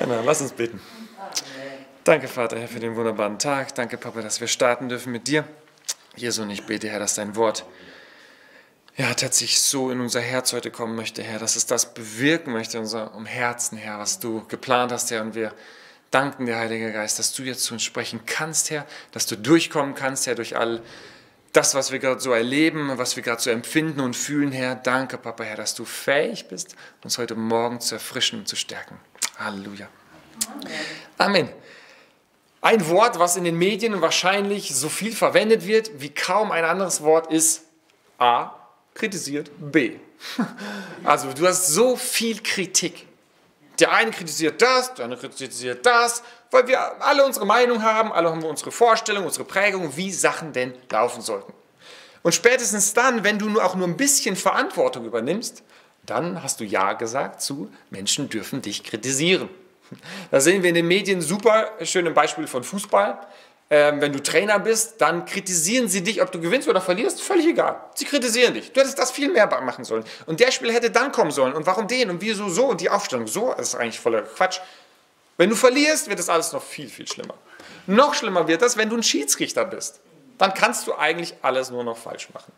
Genau, lass uns beten. Danke, Vater, Herr, für den wunderbaren Tag. Danke, Papa, dass wir starten dürfen mit dir. Jesus, und ich bete, Herr, dass dein Wort tatsächlich so in unser Herz heute kommen möchte, Herr, dass es das bewirken möchte in unserem Herzen, Herr, was du geplant hast, Herr. Und wir danken dir, Heiliger Geist, dass du jetzt zu uns sprechen kannst, Herr, dass du durchkommen kannst, Herr, durch all das, was wir gerade so erleben, was wir gerade so empfinden und fühlen, Herr. Danke, Papa, Herr, dass du fähig bist, uns heute Morgen zu erfrischen und zu stärken. Halleluja. Amen. Ein Wort, was in den Medien wahrscheinlich so viel verwendet wird, wie kaum ein anderes Wort, ist A, kritisiert B. Also du hast so viel Kritik. Der eine kritisiert das, der andere kritisiert das, weil wir alle unsere Meinung haben, alle haben unsere Vorstellung, unsere Prägung, wie Sachen denn laufen sollten. Und spätestens dann, wenn du auch nur ein bisschen Verantwortung übernimmst, dann hast du Ja gesagt zu, Menschen dürfen dich kritisieren. Da sehen wir in den Medien super schöne Beispiele von Fußball. Wenn du Trainer bist, dann kritisieren sie dich, ob du gewinnst oder verlierst, völlig egal. Sie kritisieren dich. Du hättest das viel mehr machen sollen. Und der Spieler hätte dann kommen sollen. Und warum den? Und wieso so? Und die Aufstellung so? Das ist eigentlich voller Quatsch. Wenn du verlierst, wird das alles noch viel, viel schlimmer. Noch schlimmer wird das, wenn du ein Schiedsrichter bist. Dann kannst du eigentlich alles nur noch falsch machen.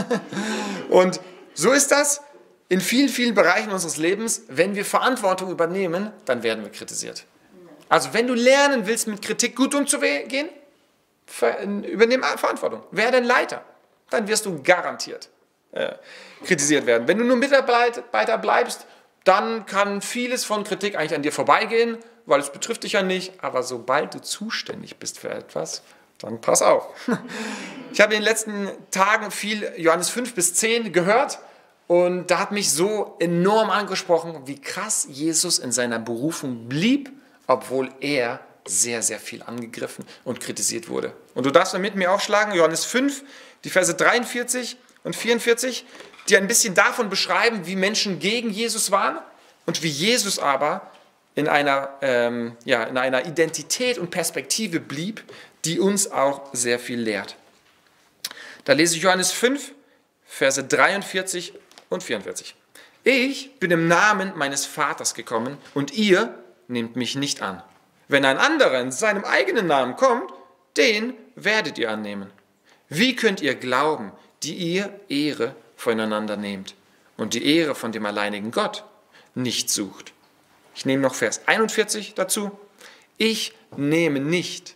Und so ist das in vielen, vielen Bereichen unseres Lebens. Wenn wir Verantwortung übernehmen, dann werden wir kritisiert. Also wenn du lernen willst, mit Kritik gut umzugehen, übernimm Verantwortung. Werde ein Leiter. Dann wirst du garantiert kritisiert werden. Wenn du nur Mitarbeiter bleibst, dann kann vieles von Kritik eigentlich an dir vorbeigehen, weil es betrifft dich ja nicht. Aber sobald du zuständig bist für etwas, dann pass auf. Ich habe in den letzten Tagen viel Johannes 5 bis 10 gehört. Und da hat mich so enorm angesprochen, wie krass Jesus in seiner Berufung blieb, obwohl er sehr, sehr viel angegriffen und kritisiert wurde. Und du darfst dann mit mir aufschlagen, Johannes 5, die Verse 43 und 44, die ein bisschen davon beschreiben, wie Menschen gegen Jesus waren und wie Jesus aber in einer Identität und Perspektive blieb, die uns auch sehr viel lehrt. Da lese ich Johannes 5, Verse 43 und 44. Ich bin im Namen meines Vaters gekommen und ihr nehmt mich nicht an. Wenn ein anderer in seinem eigenen Namen kommt, den werdet ihr annehmen. Wie könnt ihr glauben, die ihr Ehre voneinander nehmt und die Ehre von dem alleinigen Gott nicht sucht? Ich nehme noch Vers 41 dazu. Ich nehme nicht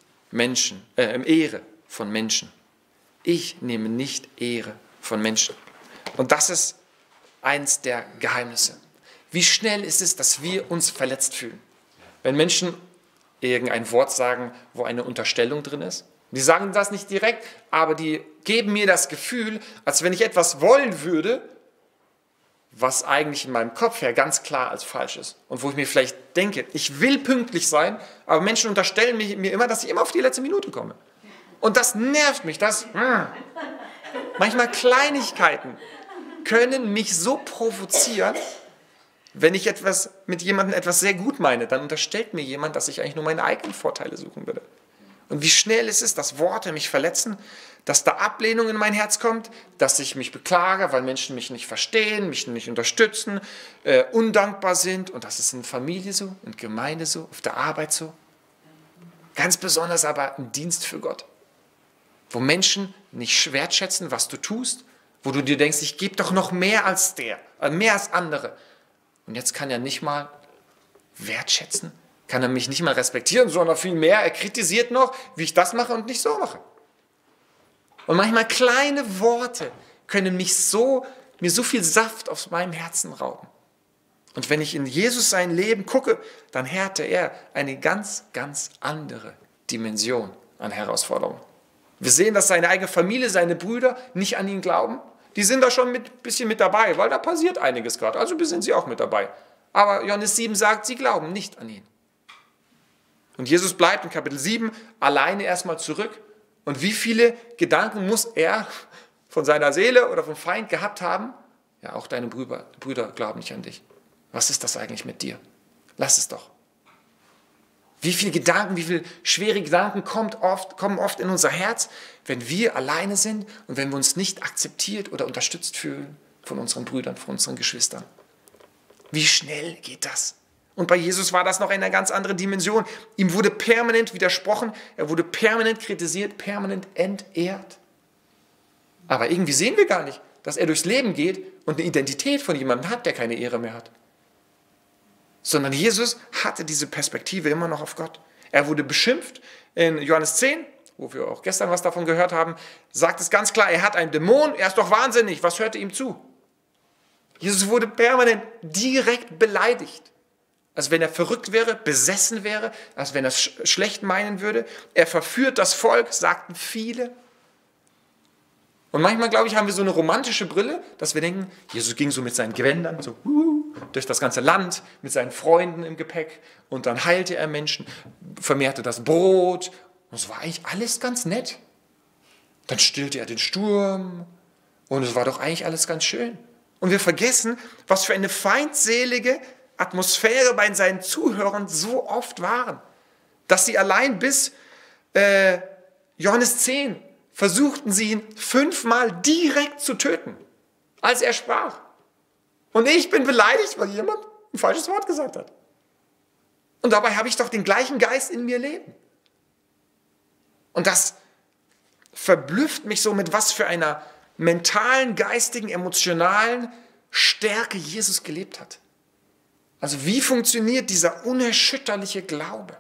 Ehre von Menschen. Ich nehme nicht Ehre von Menschen. Und das ist eins der Geheimnisse. Wie schnell ist es, dass wir uns verletzt fühlen? Wenn Menschen irgendein Wort sagen, wo eine Unterstellung drin ist. Die sagen das nicht direkt, aber die geben mir das Gefühl, als wenn ich etwas wollen würde, was eigentlich in meinem Kopf her ganz klar als falsch ist. Und wo ich mir vielleicht denke, ich will pünktlich sein, aber Menschen unterstellen mir immer, dass ich immer auf die letzte Minute komme. Und das nervt mich. Manchmal Kleinigkeiten können mich so provozieren, wenn ich mit jemandem etwas sehr gut meine, dann unterstellt mir jemand, dass ich eigentlich nur meine eigenen Vorteile suchen würde. Und wie schnell ist es, dass Worte mich verletzen, dass da Ablehnung in mein Herz kommt, dass ich mich beklage, weil Menschen mich nicht verstehen, mich nicht unterstützen, undankbar sind. Und das ist in Familie so, in Gemeinde so, auf der Arbeit so. Ganz besonders aber im Dienst für Gott. Wo Menschen nicht wertschätzen, was du tust, wo du dir denkst, ich gebe doch noch mehr als mehr als andere. Und jetzt kann er nicht mal wertschätzen, kann er mich nicht mal respektieren, sondern vielmehr, er kritisiert noch, wie ich das mache und nicht so mache. Und manchmal kleine Worte können mir so viel Saft aus meinem Herzen rauben. Und wenn ich in Jesus sein Leben gucke, dann hatte er eine ganz, ganz andere Dimension an Herausforderungen. Wir sehen, dass seine eigene Familie, seine Brüder nicht an ihn glauben. Die sind da schon ein bisschen mit dabei, weil da passiert einiges gerade. Also sind sie auch mit dabei. Aber Johannes 7 sagt, sie glauben nicht an ihn. Und Jesus bleibt in Kapitel 7 alleine erstmal zurück. Und wie viele Gedanken muss er von seiner Seele oder vom Feind gehabt haben? Ja, auch deine Brüder glauben nicht an dich. Was ist das eigentlich mit dir? Lass es doch. Wie viele Gedanken, wie viele schwere Gedanken kommen oft in unser Herz, wenn wir alleine sind und wenn wir uns nicht akzeptiert oder unterstützt fühlen von unseren Brüdern, von unseren Geschwistern. Wie schnell geht das? Und bei Jesus war das noch eine ganz andere Dimension. Ihm wurde permanent widersprochen, er wurde permanent kritisiert, permanent entehrt. Aber irgendwie sehen wir gar nicht, dass er durchs Leben geht und eine Identität von jemandem hat, der keine Ehre mehr hat. Sondern Jesus hatte diese Perspektive immer noch auf Gott. Er wurde beschimpft. In Johannes 10, wo wir auch gestern was davon gehört haben, sagt es ganz klar, er hat einen Dämon, er ist doch wahnsinnig, was hört ihm zu? Jesus wurde permanent direkt beleidigt. Als wenn er verrückt wäre, besessen wäre, als wenn er es schlecht meinen würde. Er verführt das Volk, sagten viele. Und manchmal, glaube ich, haben wir so eine romantische Brille, dass wir denken, Jesus ging so mit seinen Gewändern so durch das ganze Land, mit seinen Freunden im Gepäck und dann heilte er Menschen, vermehrte das Brot und es war eigentlich alles ganz nett. Dann stillte er den Sturm und es war doch eigentlich alles ganz schön. Und wir vergessen, was für eine feindselige Atmosphäre bei seinen Zuhörern so oft waren, dass sie allein bis Johannes 10 versuchten sie ihn 5-mal direkt zu töten, als er sprach. Und ich bin beleidigt, weil jemand ein falsches Wort gesagt hat. Und dabei habe ich doch den gleichen Geist in mir leben. Und das verblüfft mich so, mit was für einer mentalen, geistigen, emotionalen Stärke Jesus gelebt hat. Also wie funktioniert dieser unerschütterliche Glaube?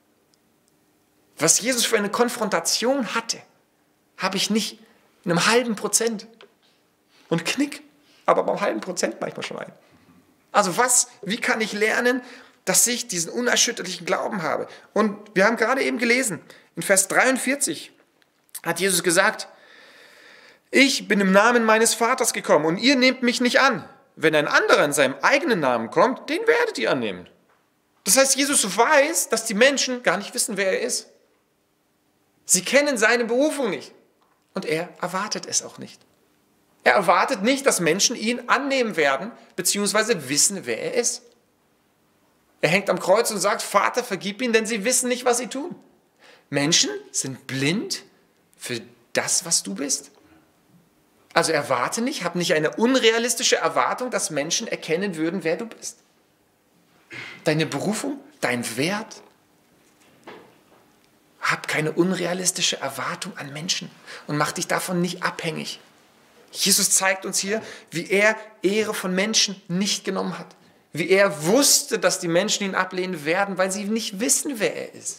Was Jesus für eine Konfrontation hatte, habe ich nicht in einem halben Prozent. Und knick, aber beim halben Prozent manchmal schon ein. Also wie kann ich lernen, dass ich diesen unerschütterlichen Glauben habe? Und wir haben gerade eben gelesen, in Vers 43 hat Jesus gesagt, ich bin im Namen meines Vaters gekommen und ihr nehmt mich nicht an. Wenn ein anderer in seinem eigenen Namen kommt, den werdet ihr annehmen. Das heißt, Jesus weiß, dass die Menschen gar nicht wissen, wer er ist. Sie kennen seine Berufung nicht. Und er erwartet es auch nicht. Er erwartet nicht, dass Menschen ihn annehmen werden, beziehungsweise wissen, wer er ist. Er hängt am Kreuz und sagt, Vater, vergib ihnen, denn sie wissen nicht, was sie tun. Menschen sind blind für das, was du bist. Also erwarte nicht, hab nicht eine unrealistische Erwartung, dass Menschen erkennen würden, wer du bist. Deine Berufung, dein Wert. Hab keine unrealistische Erwartung an Menschen und mach dich davon nicht abhängig. Jesus zeigt uns hier, wie er Ehre von Menschen nicht genommen hat. Wie er wusste, dass die Menschen ihn ablehnen werden, weil sie nicht wissen, wer er ist.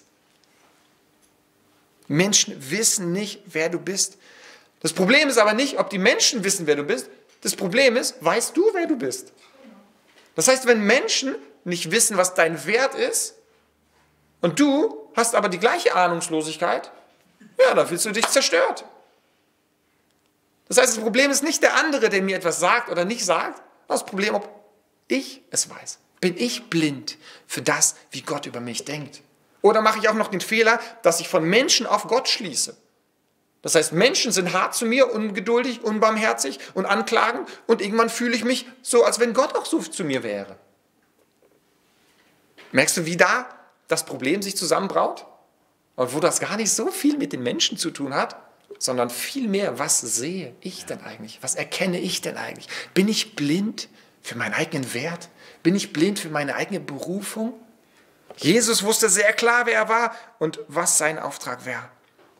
Menschen wissen nicht, wer du bist. Das Problem ist aber nicht, ob die Menschen wissen, wer du bist. Das Problem ist, weißt du, wer du bist. Das heißt, wenn Menschen nicht wissen, was dein Wert ist, und du hast aber die gleiche Ahnungslosigkeit, ja, dann fühlst du dich zerstört. Das heißt, das Problem ist nicht der andere, der mir etwas sagt oder nicht sagt. Das Problem, ob ich es weiß. Bin ich blind für das, wie Gott über mich denkt? Oder mache ich auch noch den Fehler, dass ich von Menschen auf Gott schließe? Das heißt, Menschen sind hart zu mir, ungeduldig, unbarmherzig und anklagend und irgendwann fühle ich mich so, als wenn Gott auch so zu mir wäre. Merkst du, wie da das Problem sich zusammenbraut? Und wo das gar nicht so viel mit den Menschen zu tun hat, sondern vielmehr, was sehe ich denn eigentlich? Was erkenne ich denn eigentlich? Bin ich blind für meinen eigenen Wert? Bin ich blind für meine eigene Berufung? Jesus wusste sehr klar, wer er war und was sein Auftrag wäre.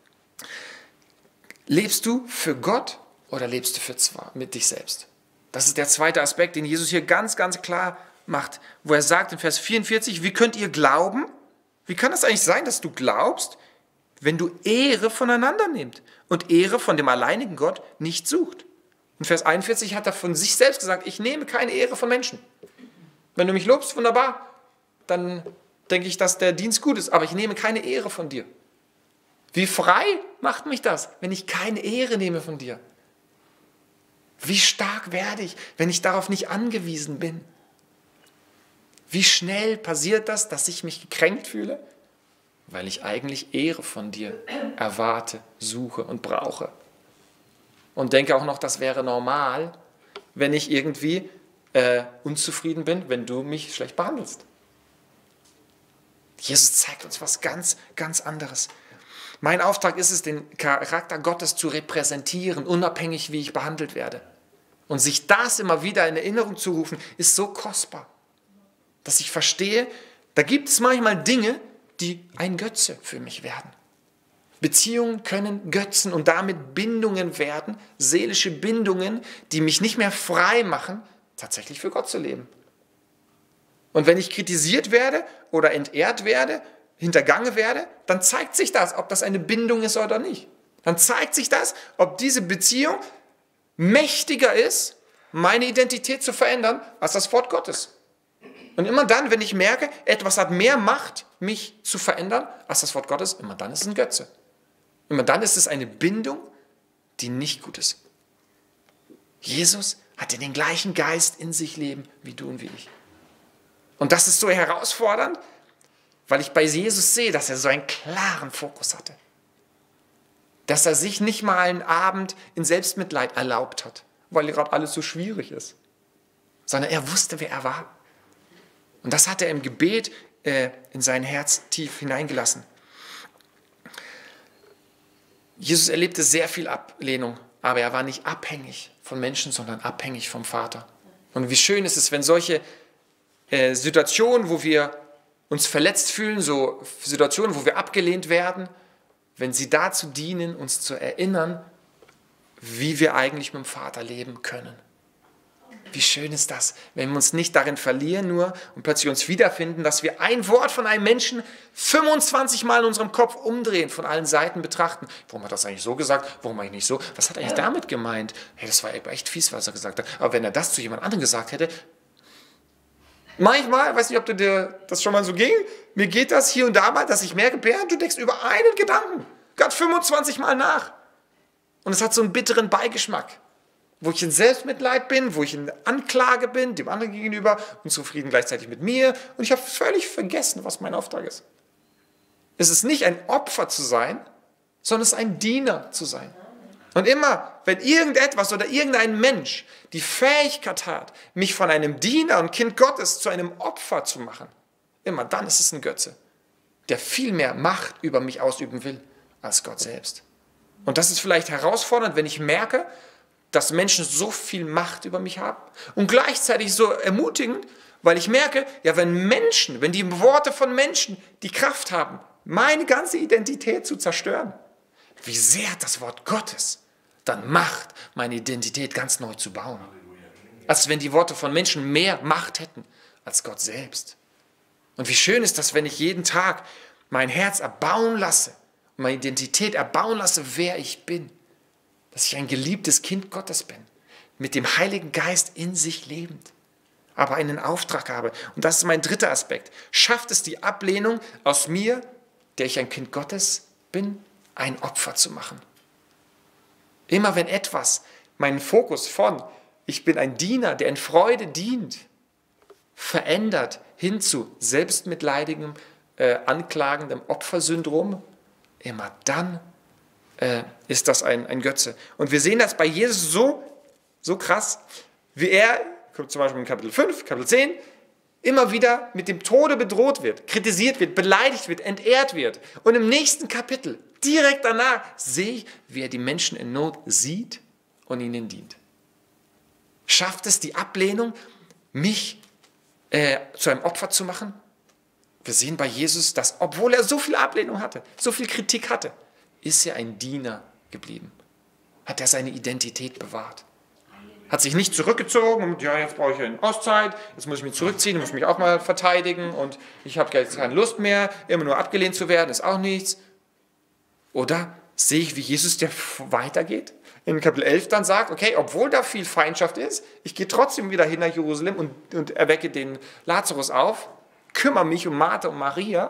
Lebst du für Gott oder lebst du mit dich selbst? Das ist der zweite Aspekt, den Jesus hier ganz, ganz klar macht, wo er sagt in Vers 44, wie könnt ihr glauben? Wie kann es eigentlich sein, dass du glaubst, wenn du Ehre voneinander nehmt und Ehre von dem alleinigen Gott nicht sucht? In Vers 41 hat er von sich selbst gesagt, ich nehme keine Ehre von Menschen. Wenn du mich lobst, wunderbar, dann denke ich, dass der Dienst gut ist, aber ich nehme keine Ehre von dir. Wie frei macht mich das, wenn ich keine Ehre nehme von dir? Wie stark werde ich, wenn ich darauf nicht angewiesen bin? Wie schnell passiert das, dass ich mich gekränkt fühle? Weil ich eigentlich Ehre von dir erwarte, suche und brauche. Und denke auch noch, das wäre normal, wenn ich irgendwie unzufrieden bin, wenn du mich schlecht behandelst. Jesus zeigt uns was ganz, ganz anderes. Mein Auftrag ist es, den Charakter Gottes zu repräsentieren, unabhängig, wie ich behandelt werde. Und sich das immer wieder in Erinnerung zu rufen, ist so kostbar. Dass ich verstehe, da gibt es manchmal Dinge, die ein Götze für mich werden. Beziehungen können Götzen und damit Bindungen werden, seelische Bindungen, die mich nicht mehr frei machen, tatsächlich für Gott zu leben. Und wenn ich kritisiert werde oder entehrt werde, hintergangen werde, dann zeigt sich das, ob das eine Bindung ist oder nicht. Dann zeigt sich das, ob diese Beziehung mächtiger ist, meine Identität zu verändern, als das Wort Gottes. Und immer dann, wenn ich merke, etwas hat mehr Macht, mich zu verändern, als das Wort Gottes, immer dann ist es ein Götze. Immer dann ist es eine Bindung, die nicht gut ist. Jesus hatte den gleichen Geist in sich leben, wie du und wie ich. Und das ist so herausfordernd, weil ich bei Jesus sehe, dass er so einen klaren Fokus hatte. Dass er sich nicht mal einen Abend in Selbstmitleid erlaubt hat, weil gerade alles so schwierig ist. Sondern er wusste, wer er war. Und das hat er im Gebet in sein Herz tief hineingelassen. Jesus erlebte sehr viel Ablehnung, aber er war nicht abhängig von Menschen, sondern abhängig vom Vater. Und wie schön ist es, wenn solche Situationen, wo wir uns verletzt fühlen, so Situationen, wo wir abgelehnt werden, wenn sie dazu dienen, uns zu erinnern, wie wir eigentlich mit dem Vater leben können. Wie schön ist das, wenn wir uns nicht darin verlieren nur und plötzlich uns wiederfinden, dass wir ein Wort von einem Menschen 25 Mal in unserem Kopf umdrehen, von allen Seiten betrachten. Warum hat er das eigentlich so gesagt? Warum eigentlich nicht so? Was hat er eigentlich damit gemeint? Hey, das war echt fies, was er gesagt hat. Aber wenn er das zu jemand anderem gesagt hätte, manchmal, weiß nicht, ob dir das schon mal so ging, mir geht das hier und da mal, dass ich merke, Bernd, du denkst über einen Gedanken, gerade 25 Mal nach. Und es hat so einen bitteren Beigeschmack, wo ich in Selbstmitleid bin, wo ich in Anklage bin, dem anderen gegenüber, unzufrieden gleichzeitig mit mir. Und ich habe völlig vergessen, was mein Auftrag ist. Es ist nicht ein Opfer zu sein, sondern es ist ein Diener zu sein. Und immer, wenn irgendetwas oder irgendein Mensch die Fähigkeit hat, mich von einem Diener und Kind Gottes zu einem Opfer zu machen, immer dann ist es ein Götze, der viel mehr Macht über mich ausüben will als Gott selbst. Und das ist vielleicht herausfordernd, wenn ich merke, dass Menschen so viel Macht über mich haben und gleichzeitig so ermutigend, weil ich merke, ja, wenn die Worte von Menschen die Kraft haben, meine ganze Identität zu zerstören, wie sehr hat das Wort Gottes dann Macht, meine Identität ganz neu zu bauen. Als wenn die Worte von Menschen mehr Macht hätten als Gott selbst. Und wie schön ist das, wenn ich jeden Tag mein Herz erbauen lasse, meine Identität erbauen lasse, wer ich bin. Dass ich ein geliebtes Kind Gottes bin, mit dem Heiligen Geist in sich lebend, aber einen Auftrag habe. Und das ist mein dritter Aspekt. Schafft es die Ablehnung aus mir, der ich ein Kind Gottes bin, ein Opfer zu machen. Immer wenn etwas meinen Fokus von, ich bin ein Diener, der in Freude dient, verändert hin zu selbstmitleidigem, anklagendem Opfersyndrom, immer dann ist das ein Götze. Und wir sehen das bei Jesus so krass, wie er, zum Beispiel in Kapitel 5, Kapitel 10, immer wieder mit dem Tode bedroht wird, kritisiert wird, beleidigt wird, entehrt wird. Und im nächsten Kapitel, direkt danach, sehe ich, wie er die Menschen in Not sieht und ihnen dient. Schafft es die Ablehnung, mich zu einem Opfer zu machen? Wir sehen bei Jesus, dass, obwohl er so viel Ablehnung hatte, so viel Kritik hatte, ist er ein Diener geblieben. Hat er seine Identität bewahrt. Hat sich nicht zurückgezogen und ja, jetzt brauche ich eine Auszeit, jetzt muss ich mich zurückziehen, muss mich auch mal verteidigen und ich habe jetzt keine Lust mehr, immer nur abgelehnt zu werden, ist auch nichts. Oder sehe ich, wie Jesus, der weitergeht, in Kapitel 11 dann sagt, okay, obwohl da viel Feindschaft ist, ich gehe trotzdem wieder hin nach Jerusalem und erwecke den Lazarus auf, kümmere mich um Martha und Maria.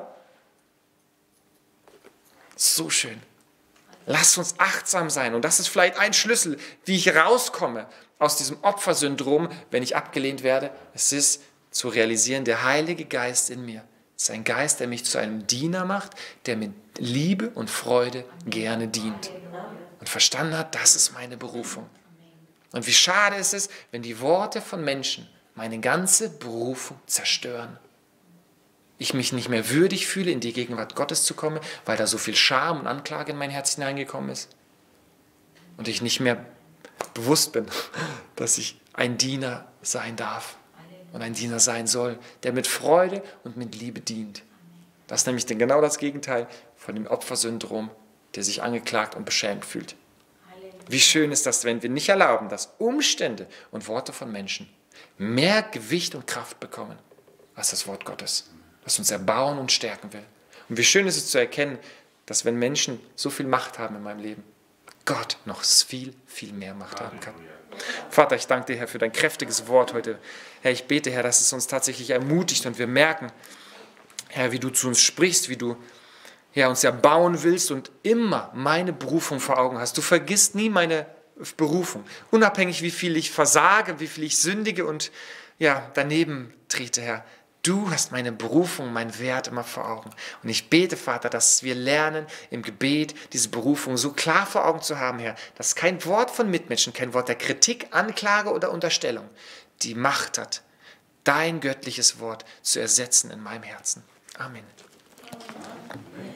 So schön. Lasst uns achtsam sein. Und das ist vielleicht ein Schlüssel, wie ich rauskomme aus diesem Opfersyndrom, wenn ich abgelehnt werde. Es ist zu realisieren, der Heilige Geist in mir. Es ist ein Geist, der mich zu einem Diener macht, der mit Liebe und Freude gerne dient. Und verstanden hat, das ist meine Berufung. Und wie schade ist es, wenn die Worte von Menschen meine ganze Berufung zerstören. Ich mich nicht mehr würdig fühle, in die Gegenwart Gottes zu kommen, weil da so viel Scham und Anklage in mein Herz hineingekommen ist. Und ich nicht mehr bewusst bin, dass ich ein Diener sein darf und ein Diener sein soll, der mit Freude und mit Liebe dient. Das ist nämlich genau das Gegenteil von dem Opfersyndrom, der sich angeklagt und beschämt fühlt. Wie schön ist das, wenn wir nicht erlauben, dass Umstände und Worte von Menschen mehr Gewicht und Kraft bekommen als das Wort Gottes, das uns erbauen und stärken will. Und wie schön ist es zu erkennen, dass wenn Menschen so viel Macht haben in meinem Leben, Gott noch viel, viel mehr Macht haben kann. Vater, ich danke dir, Herr, für dein kräftiges Wort heute. Herr, ich bete, Herr, dass es uns tatsächlich ermutigt und wir merken, Herr, wie du zu uns sprichst, wie du uns erbauen willst und immer meine Berufung vor Augen hast. Du vergisst nie meine Berufung, unabhängig wie viel ich versage, wie viel ich sündige und daneben trete, Herr. Du hast meine Berufung, meinen Wert immer vor Augen. Und ich bete, Vater, dass wir lernen, im Gebet diese Berufung so klar vor Augen zu haben, Herr, dass kein Wort von Mitmenschen, kein Wort der Kritik, Anklage oder Unterstellung die Macht hat, dein göttliches Wort zu ersetzen in meinem Herzen. Amen.